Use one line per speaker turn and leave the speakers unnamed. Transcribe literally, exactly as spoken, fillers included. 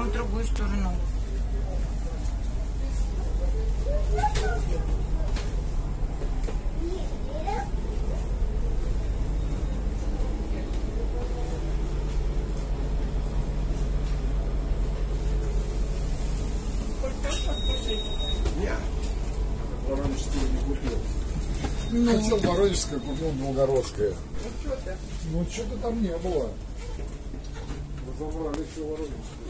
в другую сторону.
Нет. Воронежское не купил.
Ну.
Хотел воронежское, купил белгородское.
Ну что ты?
Ну что-то там не было. Разобрали все воронежское.